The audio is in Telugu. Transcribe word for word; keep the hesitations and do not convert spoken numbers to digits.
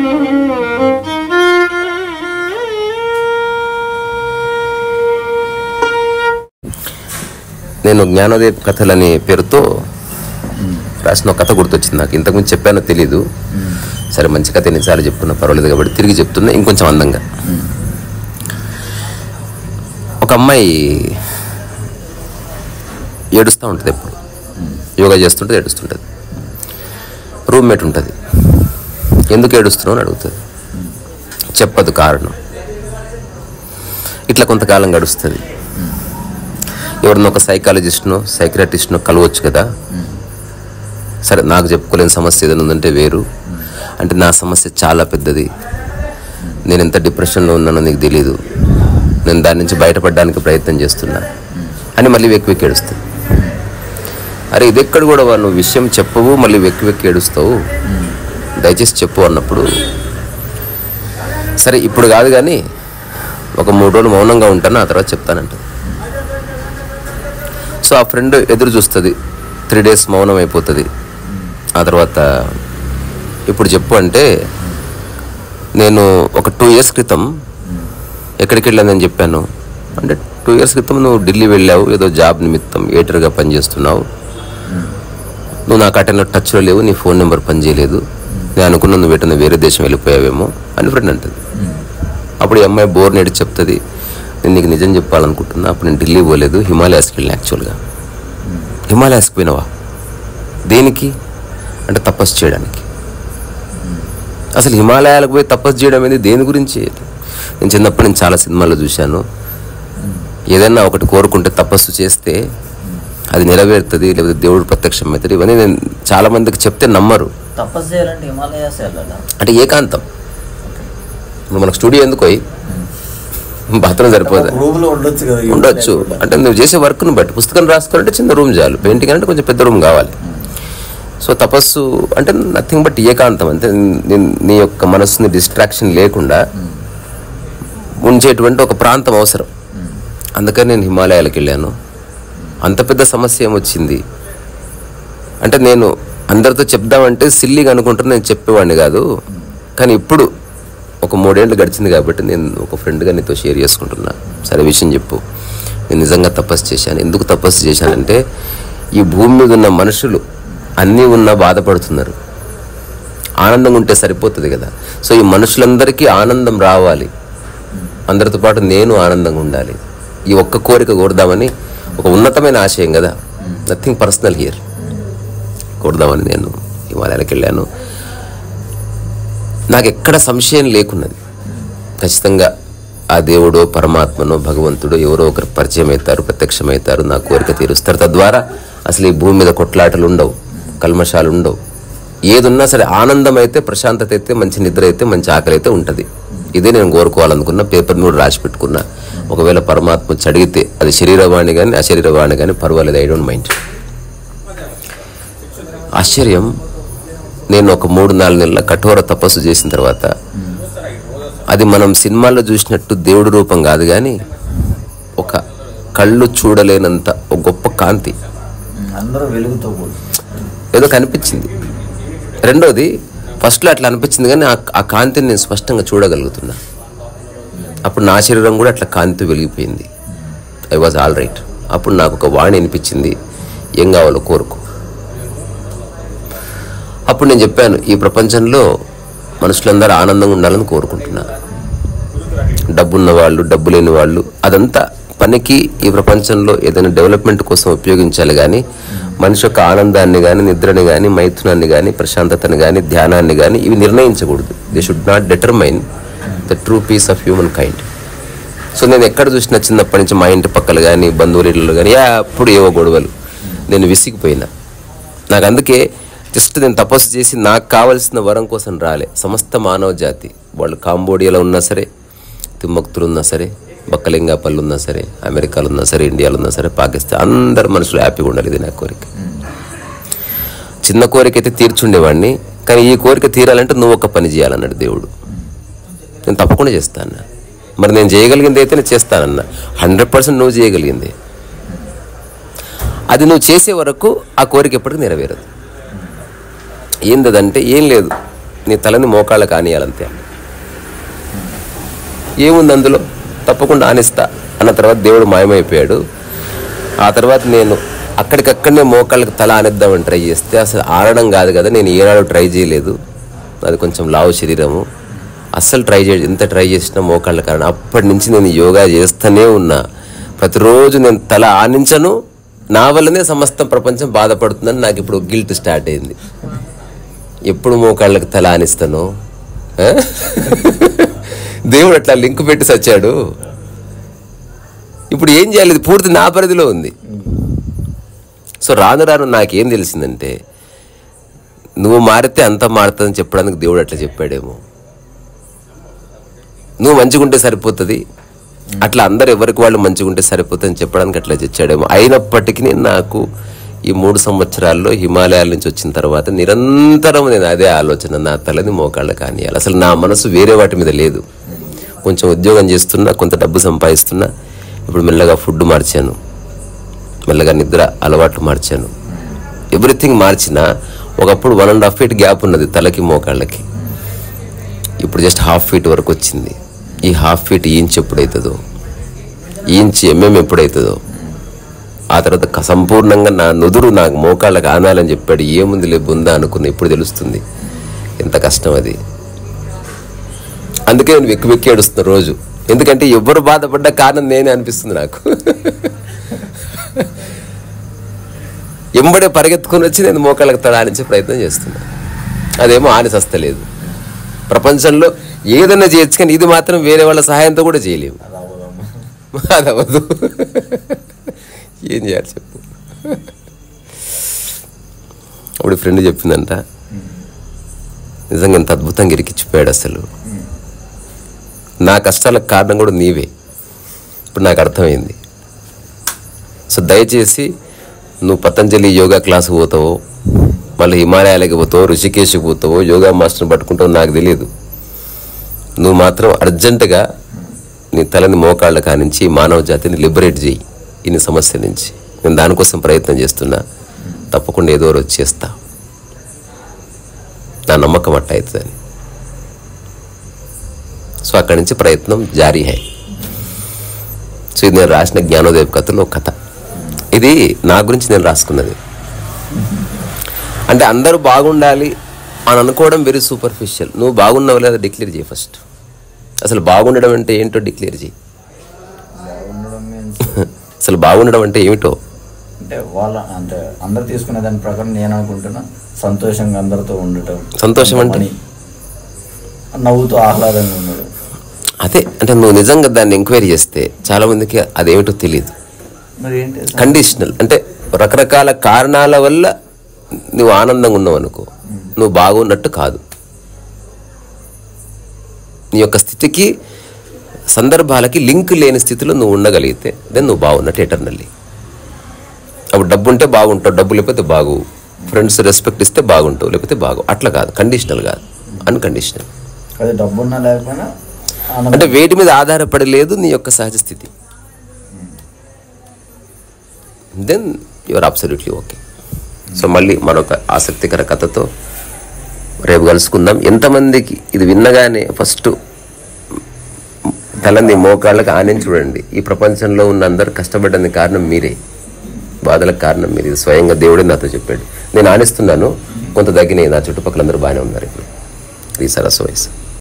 నేను జ్ఞానోదయ కథలనే పేరుతో రాసిన కథ గుర్తొచ్చింది నాకు. ఇంతకుముందు చెప్పానో తెలీదు. సరే, మంచి కథ ఎన్నిసార్లు చెప్తున్నా పర్వాలేదు కాబట్టి తిరిగి చెప్తున్నా ఇంకొంచెం అందంగా. ఒక అమ్మాయి ఏడుస్తూ ఉంటుంది, ఎప్పుడు యోగా చేస్తుంటుంది ఏడుస్తుంటుంది. రూమ్మేట్ ఉంటుంది, ఎందుకు ఏడుస్తున్నావు అని అడుగుతుంది. చెప్పదు కారణం. ఇట్లా కొంతకాలం గడుస్తుంది. ఎవరినో ఒక సైకాలజిస్ట్నో సైక్రాటిస్ట్నో కలవచ్చు కదా. సరే, నాకు చెప్పుకోలేని సమస్య ఏదైనా ఉందంటే వేరు. అంటే నా సమస్య చాలా పెద్దది, నేను ఎంత డిప్రెషన్లో ఉన్నానో నీకు తెలీదు, నేను దాని నుంచి బయటపడడానికి ప్రయత్నం చేస్తున్నా అని మళ్ళీ వెక్కి వెక్కి ఏడుస్తుంది. అరే, ఇది ఎక్కడ కూడా నువ్వు విషయం చెప్పవు, మళ్ళీ వెక్కి వెక్కి ఏడుస్తావు, దయచేసి చెప్పు అన్నప్పుడు, సరే ఇప్పుడు కాదు కానీ ఒక మూడు రోజులు మౌనంగా ఉంటాను, ఆ తర్వాత చెప్తానంట. సో ఆ ఫ్రెండ్ ఎదురు చూస్తుంది. త్రీ డేస్ మౌనం అయిపోతుంది. ఆ తర్వాత ఇప్పుడు చెప్పు అంటే, నేను ఒక టూ ఇయర్స్ క్రితం ఎక్కడికి వెళ్ళాను నేను చెప్పాను. అంటే టూ ఇయర్స్ క్రితం నువ్వు ఢిల్లీ వెళ్ళావు, ఏదో జాబ్ నిమిత్తం ఎయిటర్గా పనిచేస్తున్నావు, నువ్వు నాకు అటెండ్ టచ్లో లేవు, నీ ఫోన్ నెంబర్ పనిచేయలేదు, నేను అనుకున్నా నువ్వు ఎటన్నా వేరే దేశం వెళ్ళిపోయావేమో అని ఫ్రెండ్ అంటుంది. అప్పుడు ఈ అమ్మాయి బోర్ నేడి చెప్తుంది, నేను నీకు నిజం చెప్పాలనుకుంటున్నా, అప్పుడు నేను ఢిల్లీ పోలేదు, హిమాలయాస్కి వెళ్ళిన. యాక్చువల్గా హిమాలయాస్కి పోయినావా? దేనికి అంటే తపస్సు చేయడానికి. అసలు హిమాలయాలకు పోయి తపస్సు చేయడం అనేది దేని గురించి? నేను చిన్నప్పుడు నేను చాలా సినిమాల్లో చూశాను, ఏదైనా ఒకటి కోరుకుంటే తపస్సు చేస్తే అది నెరవేరుతుంది, లేకపోతే దేవుడు ప్రత్యక్షం అవుతుంది. ఇవన్నీ నేను చాలా మందికి చెప్తే నమ్మరు. తపస్సు చేయాలంటే హిమాలయాస్ వెళ్ళాలా? అంటే ఏకాంతం. ఇప్పుడు మనకు స్టూడియో ఎందుకు పోయి బాత్రూమ్ సరిపోదు, ఉండొచ్చు. అంటే నువ్వు చేసే వర్క్ను బట్టి పుస్తకం రాసుకోవాలంటే చిన్న రూమ్ చాలు, పెయింటింగ్ అంటే కొంచెం పెద్ద రూమ్ కావాలి. సో తపస్సు అంటే నథింగ్ బట్ ఏకాంతం. అంటే నీ యొక్క మనస్సుని డిస్ట్రాక్షన్ లేకుండా ఉంచేటువంటి ఒక ప్రాంతం అవసరం. అందుకని నేను హిమాలయాలకు వెళ్ళాను. అంత పెద్ద సమస్య ఏమొచ్చింది అంటే, నేను అందరితో చెప్దామంటే సిల్లీగా అనుకుంటున్నా, నేను చెప్పేవాడిని కాదు. కానీ ఇప్పుడు ఒక మూడేళ్ళు గడిచింది కాబట్టి నేను ఒక ఫ్రెండ్గా నీతో షేర్ చేసుకుంటున్నా. సరే, విషయం చెప్పు. నేను నిజంగా తపస్సు చేశాను. ఎందుకు తపస్సు చేశానంటే, ఈ భూమి మీద ఉన్న మనుషులు అన్నీ ఉన్నా బాధపడుతున్నారు, ఆనందంగా ఉంటే సరిపోతుంది కదా. సో ఈ మనుషులందరికీ ఆనందం రావాలి, అందరితో పాటు నేను ఆనందంగా ఉండాలి, ఈ ఒక్క కోరిక కోరుదామని, ఒక ఉన్నతమైన ఆశయం కదా, నథింగ్ పర్సనల్ హియర్, కోరుదామని నేను హిమాలయాలకు వెళ్ళాను. నాకు ఎక్కడ సంశయం లేకున్నది, ఖచ్చితంగా ఆ దేవుడో పరమాత్మనో భగవంతుడో ఎవరో ఒకరు పరిచయం అవుతారు, ప్రత్యక్షమవుతారు, నా కోరిక తీరుస్తారు. తద్వారా అసలు ఈ భూమి మీద కొట్లాటలు ఉండవు, కల్మషాలు ఉండవు. ఏదున్నా సరే ఆనందం అయితే, ప్రశాంతత అయితే, మంచి నిద్ర అయితే, మంచి ఆకలి అయితే ఉంటుంది. ఇదే నేను కోరుకోవాలనుకున్న. పేపర్ మీద రాసి పెట్టుకున్నా. ఒకవేళ పరమాత్మ చడిగితే అది శరీరవాణి కానీ అశరీరవాణి కానీ పర్వాలేదు, ఐ డోంట్ మైండ్. ఆశ్చర్యం, నేను ఒక మూడు నాలుగు నెలల కఠోర తపస్సు చేసిన తర్వాత, అది మనం సినిమాల్లో చూసినట్టు దేవుడి రూపం కాదు కానీ ఒక కళ్ళు చూడలేనంత ఒక గొప్ప కాంతి ఏదో కనిపించింది. రెండోది, ఫస్ట్లో అట్లా అనిపించింది కానీ ఆ కాంతిని నేను స్పష్టంగా చూడగలుగుతున్నా. అప్పుడు నా శరీరం కూడా అట్లా కాంతి వెలిగిపోయింది. I was all right. అప్పుడు నాకు ఒక వాణి అనిపించింది, ఏం కావాలో కోరుకో. అప్పుడు నేను చెప్పాను, ఈ ప్రపంచంలో మనుషులందరూ ఆనందంగా ఉండాలని కోరుకుంటున్నా. డబ్బున్న వాళ్ళు, డబ్బు లేని వాళ్ళు, అదంతా పనికి ఈ ప్రపంచంలో ఏదైనా డెవలప్మెంట్ కోసం ఉపయోగించాలి కానీ మనిషి యొక్క ఆనందాన్ని కానీ, నిద్రని కానీ, మైథునాన్ని కానీ, ప్రశాంతతని కానీ, ధ్యానాన్ని కానీ ఇవి నిర్ణయించకూడదు. They should not determine the true peace of humankind. So నేను ఎక్కడ చూసినా చిన్నప్పటి నుంచి మా ఇంటి పక్కలు కానీ, బంధువుల ఇళ్ళు కానీ అప్పుడు ఏవో గొడవలు, నేను విసిగిపోయినా. నాకు అందుకే జస్ట్ నేను తపస్సు చేసి నాకు కావలసిన వరం కోసం రాలే. సమస్త మానవ జాతి, వాళ్ళు కాంబోడియాలో ఉన్నా సరే, తిమ్మక్తులు ఉన్నా సరే, బక్కలింగాపల్లి ఉన్నా సరే, అమెరికాలో ఉన్నా సరే, ఇండియాలో ఉన్నా సరే, పాకిస్తాన్, అందరు మనుషులు హ్యాపీగా ఉండాలి. ఇది నా కోరిక. చిన్న కోరిక అయితే తీర్చుండేవాడిని, కానీ ఈ కోరిక తీరాలంటే నువ్వు ఒక పని చేయాలన్నాడు దేవుడు. నేను తప్పకుండా చేస్తాను. మరి నేను చేయగలిగింది అయితే నేను చేస్తానన్నా. హండ్రెడ్ పర్సెంట్ నువ్వు చేయగలిగింది. అది నువ్వు చేసే వరకు ఆ కోరిక ఎప్పటికీ నెరవేరదు. ఏందదంటే ఏం లేదు, నీ తలని మోకాళ్ళకు ఆనియాలంతే. ఏముంది అందులో, తప్పకుండా ఆనిస్తా అన్న తర్వాత దేవుడు మాయమైపోయాడు. ఆ తర్వాత నేను అక్కడికక్కడనే మోకాళ్ళకి తల ఆనిద్దామని ట్రై చేస్తే అసలు ఆడడం కాదు కదా, నేను ఏనాడు ట్రై చేయలేదు, అది కొంచెం లావు శరీరము, అస్సలు ట్రై చే ఎంత ట్రై చేసినా మోకాళ్ళ కారణం. అప్పటి నుంచి నేను యోగా చేస్తూనే ఉన్నా. ప్రతిరోజు నేను తల ఆనించను, నా వల్లనే సమస్త ప్రపంచం బాధపడుతుందని నాకు ఇప్పుడు గిల్ట్ స్టార్ట్ అయింది. ఎప్పుడు మోకాళ్ళకి తల ఆనిస్తాను, దేవుడు అట్లా లింక్ పెట్టి సచ్చాడు. ఇప్పుడు ఏం చేయాలి, ఇది పూర్తి నా పరిధిలో ఉంది. సో రాను రాను నాకేం తెలిసిందంటే, నువ్వు మారితే అంత మారుతుందని చెప్పడానికి దేవుడు అట్లా చెప్పాడేమో. నువ్వు మంచిగుంటే సరిపోతుంది, అట్లా అందరు ఎవరికి వాళ్ళు మంచిగుంటే సరిపోతుందని చెప్పడానికి అట్లా తెచ్చాడేమో. అయినప్పటికీ నాకు ఈ మూడు సంవత్సరాల్లో హిమాలయాల నుంచి వచ్చిన తర్వాత నిరంతరం నేను అదే ఆలోచన, నా తలని మోకాళ్ళ కానియాలి. అసలు నా మనసు వేరే వాటి మీద లేదు. కొంచెం ఉద్యోగం చేస్తున్నా, కొంత డబ్బు సంపాదిస్తున్నా, ఇప్పుడు మెల్లగా ఫుడ్ మార్చాను, మెల్లగా నిద్ర అలవాట్లు మార్చాను, ఎవ్రీథింగ్ మార్చినా. ఒకప్పుడు one and half feet gap ఉన్నది తలకి మోకాళ్ళకి, ఇప్పుడు జస్ట్ హాఫ్ ఫీట్ వరకు వచ్చింది. ఈ హాఫ్ ఫీట్ ఈ ఇంచ్ ఎప్పుడవుతుందో, ఈ ఇంచ్ ఎంఎం ఎప్పుడవుతుందో, ఆ తర్వాత సంపూర్ణంగా నా నుదురు నాకు మోకాళ్ళకి ఆనాలని చెప్పాడు. ఏముంది లే బుందా అనుకున్నా, ఇప్పుడు తెలుస్తుంది ఎంత కష్టం అది. అందుకే నేను వెక్కి వెక్కి ఏడుస్తున్నా రోజు, ఎందుకంటే ఎవరు బాధపడ్డా కారణం నేనే అనిపిస్తుంది నాకు. ఎంబడే పరిగెత్తుకొని వచ్చి నేను మోకాళ్ళకి తల ఆనించే ప్రయత్నం చేస్తున్నా, అదేమో ఆనిసస్తలేదు. ప్రపంచంలో ఏదైనా చేయొచ్చు కానీ ఇది మాత్రం వేరే వాళ్ళ సహాయంతో కూడా చేయలేము, అది అవ్వదు. ఏం చేయాలి చెప్పు. అప్పుడు ఫ్రెండ్ చెప్పిందంట, నిజంగా ఎంత అద్భుతంగా ఇరికిచ్చిపోయాడు అసలు, నా కష్టాలకు కారణం కూడా నీవే. ఇప్పుడు నాకు అర్థమైంది. సో దయచేసి నువ్వు పతంజలి యోగా క్లాసు పోతావో, మళ్ళీ హిమాలయాలకి పోతావో, ఋషికేశ్కి పోతావో, యోగా మాస్టర్ని పట్టుకుంటావో నాకు తెలియదు. నువ్వు మాత్రం అర్జెంటుగా నీ తలని మోకాళ్ళ కానించి మానవ జాతిని లిబరేట్ చేయి ఇన్ని సమస్య నుంచి. నేను దానికోసం ప్రయత్నం చేస్తున్నా, తప్పకుండా ఏదో రోజు చేస్తా, నా నమ్మకం అట్ట అవుతుందని. సో అక్కడి నుంచి ప్రయత్నం జారీ హై. సో ఇది నేను రాసిన జ్ఞానోదయ కథలో కథ. ఇది నా గురించి నేను రాసుకున్నది. అంటే అందరూ బాగుండాలి అని అనుకోవడం వెరీ సూపర్ఫిషియల్. నువ్వు బాగున్నావు లేదా డిక్లేర్ చేయి ఫస్ట్. అసలు బాగుండడం అంటే ఏంటో డిక్లేర్ చేయి. అసలు బాగుండడం అంటే ఏమిటో అంటే వాళ్ళ అంటే అందరు తీసుకునే దాని ప్రకారం నేను అనుకుంటున్నా సంతోషంగా అందరితో ఉండటం. సంతోషం అంటే నవ్వుతూ ఆహ్లాదంగా ఉండడం. అదే అంటే నువ్వు నిజంగా దాన్ని ఎంక్వైరీ చేస్తే చాలా మందికి అదేమిటో తెలియదు. మరి ఏంటి కండిషనల్ అంటే రకరకాల కారణాల వల్ల నువ్వు ఆనందంగా ఉన్నావు అనుకో, నువ్వు బాగున్నట్టు కాదు. నీ యొక్క స్థితికి సందర్భాలకి లింక్ లేని స్థితిలో నువ్వు ఉండగలిగితే దెన్ నువ్వు బాగున్నట్టు ఎటర్నల్లీ. అప్పుడు డబ్బు ఉంటే బాగుంటావు, డబ్బు లేకపోతే బాగు, ఫ్రెండ్స్ రెస్పెక్ట్ ఇస్తే బాగుంటావు, లేకపోతే బాగు. అట్లా కాదు, కండిషనల్ కాదు, అన్కండిషనల్. అదే డబ్బు ఉన్నా లేకపోయినా అంటే వేటి మీద ఆధారపడి లేదు నీ యొక్క సహజ స్థితి, then your absolutely okay. So మళ్ళీ మరొక ఆసక్తికర కథతో రేపు కలుసుకుందాం. ఎంతమందికి ఇది విన్నగానే ఫస్ట్ తలని మోకాళ్ళకి ఆనించి చూడండి. ఈ ప్రపంచంలో ఉన్న అందరు కష్టపడ్డానికి కారణం మీరే, బాధలకు కారణం మీరు. ఇది స్వయంగా దేవుడే నాతో చెప్పాడు. నేను ఆనిస్తున్నాను, కొంత తగ్గినాయి, నా చుట్టుపక్కల అందరూ బాగానే ఉన్నారు ఇప్పుడు. ఈ సరస్సు వయసు.